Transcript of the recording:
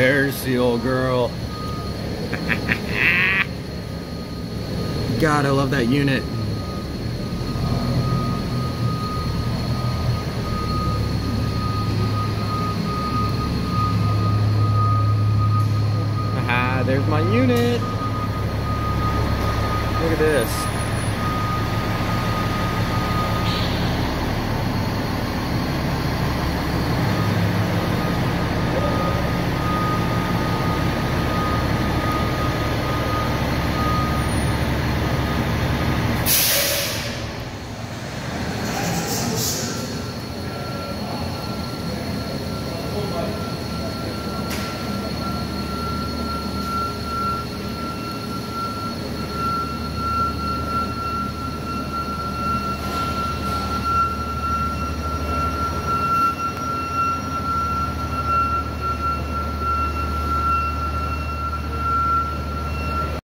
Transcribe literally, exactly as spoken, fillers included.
There's the old girl. God, I love that unit. Haha, there's my unit. Look at this.